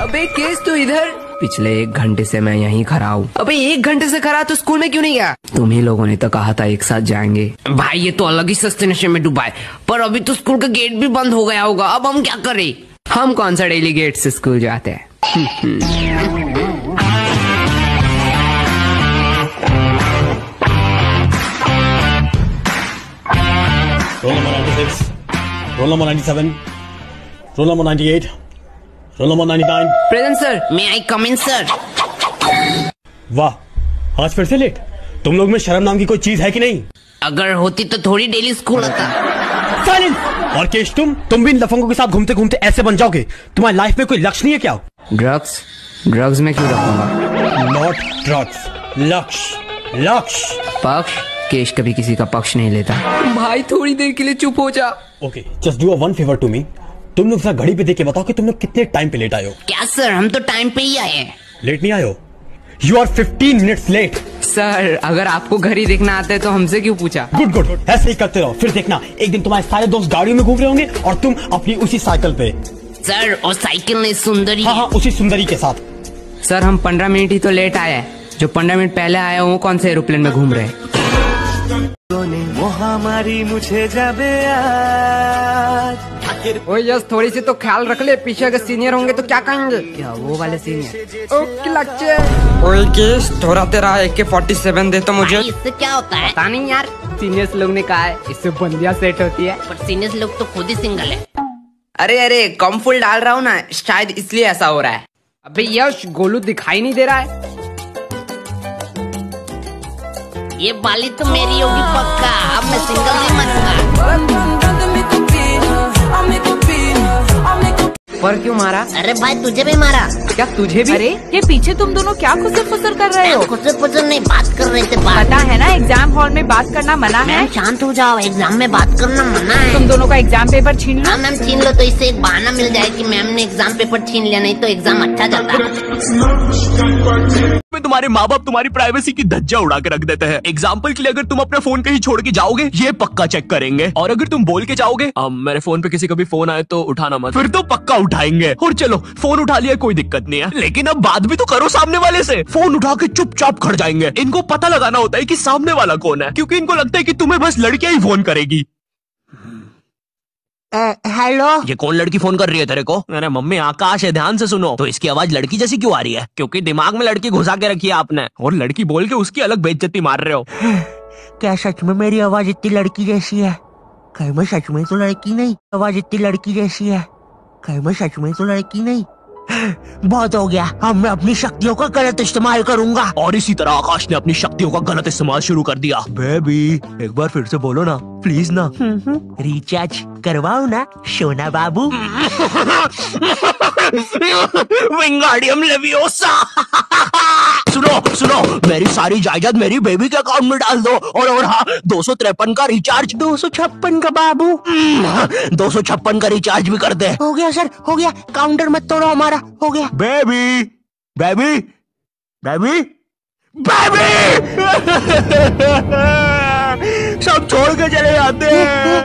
अबे केस तो इधर। पिछले 1 घंटे से मैं यहीं खड़ा हूँ। अबे 1 घंटे से खड़ा तो स्कूल में क्यों नहीं गया? तुम ही लोगों ने तो कहा था एक साथ जाएंगे। भाई ये तो अलग ही सस्ते नशे में डूबा है, पर अभी तो स्कूल का गेट भी बंद हो गया होगा। अब हम क्या करें? हम कौन सा डेली गेट से स्कूल जाते हैं? Roll number 96, roll number 97, roll number 98, roll number 99। Present sir, may I come in sir? वाह, आज फिर से लेट। तुम लोग में शर्म नाम की कोई चीज है कि नहीं? अगर होती तो थोड़ी डेली स्कूल आता। साइलेंस! और केश तुम भी इन लफंगों के साथ घूमते घूमते ऐसे बन जाओगे। तुम्हारी लाइफ में कोई लक्ष्य नहीं है क्या? ड्रग्स में क्यों रखूंगा? नॉट ड्रग्स, लक्ष्य। पक्ष? केश कभी किसी का पक्ष नहीं लेता। भाई थोड़ी देर के लिए चुप हो जा। Okay, just do a one favour to me. तुम लोग जरा घड़ी पे देख के बताओ कि तुम लोग कितने टाइम पे लेट आए हो। क्या सर, हम तो टाइम पे ही आए हैं। लेट नहीं आए हो? You are 15 minutes late. Sir अगर आपको घड़ी देखना आता है तो हमसे क्यों पूछा? गुड, ऐसे ही करते रहो। फिर देखना एक दिन तुम्हारे सारे दोस्त गाड़ियों में घूम रहे होंगे और तुम अपनी उसी साइकिल पे। सर और साइकिल नहीं, सुंदरी। हाँ, उसी सुंदरी के साथ। सर हम 15 मिनट ही तो लेट आए हैं। जो 15 मिनट पहले आया वो कौन से एरोप्लेन में घूम रहे हैं? मुझे जाबे ओए यस, थोड़ी सी तो ख्याल रख ले। पीछे अगर सीनियर होंगे तो क्या कहेंगे? क्या वो वाले सीनियर? ओके लक्ष्य। ओए केस, थोड़ा तेरा AK-47 दे तो मुझे। इससे क्या होता है? पता नहीं यार, सीनियर्स लोग ने कहा है इससे बंदियां सेट होती है। पर सीनियर्स लोग तो खुद ही सिंगल है। अरे कम फुल डाल रहा हूँ ना, शायद इसलिए ऐसा हो रहा है। अबे यश, गोलू दिखाई नहीं दे रहा है। ये बाली तो मेरी होगी पक्का। अब मैं सिंगल नहीं बनूंगा। पर क्यों मारा? अरे भाई तुझे भी मारा। क्या तुझे भी? अरे ये पीछे तुम दोनों क्या खुसर फुसर कर रहे हो? खुसर नहीं, बात कर रहे थे। पता है ना एग्जाम हॉल में बात करना मना है। मैम शांत हो जाओ, एग्जाम में बात करना मना है। तुम दोनों का एग्जाम पेपर छीन लो। हाँ मैम छीन लो, तो इससे एक बहाना मिल जाए कि मैम ने एग्जाम पेपर छीन लिया, नहीं तो एग्जाम अच्छा जाता। तुम्हारे माँ बाप तुम्हारी प्राइवेसी की धज्जा उड़ा के रख देते हैं। एग्जाम्पल के लिए अगर तुम अपने फोन कहीं छोड़ के जाओगे, ये पक्का चेक करेंगे। और अगर तुम बोल के जाओगे मेरे फोन पे किसी का भी फोन आए तो उठाना मत, फिर तो पक्का उठाएंगे। और चलो फोन उठा लिया, कोई दिक्कत नहीं है, लेकिन अब बात भी तो करो सामने वाले से। फोन उठा के चुपचाप खड़ जाएंगे। इनको पता लगाना होता है कि सामने वाला कौन है, क्योंकि इनको लगता है कि तुम्हें बस लड़कियां ही फोन करेगी। हेलो, ये कौन लड़की फोन कर रही है तेरे को? अरे मम्मी आकाश है, ध्यान से सुनो। तो इसकी आवाज लड़की जैसी क्यों आ रही है? क्योंकि दिमाग में लड़की घुसा के रखी है आपने, और लड़की बोल के उसकी अलग बेइज्जती मार रहे हो। क्या सच में मेरी आवाज इतनी लड़की जैसी है? कहीं मैं सच में तो लड़की नहीं? आवाज इतनी लड़की जैसी है, कहीं मैं सच में तो लड़की नहीं? बहुत हो गया, अब मैं अपनी शक्तियों का गलत इस्तेमाल करूंगा। और इसी तरह आकाश ने अपनी शक्तियों का गलत इस्तेमाल शुरू कर दिया। बेबी एक बार फिर से बोलो ना प्लीज ना। रिचार्ज करवाओ ना सोना बाबू। विंगाडियम लेवियोसा। सुनो, मेरी सारी जायदाद मेरी बेबी के अकाउंट में डाल दो। और हाँ, 253 का रिचार्ज। 256 का बाबू। 256 का रिचार्ज भी कर दे। हो गया सर, हो गया। काउंटर मत तोड़ो हमारा, हो गया। बेबी बेबी बेबी बेबी सब छोड़ के चले जाते हैं।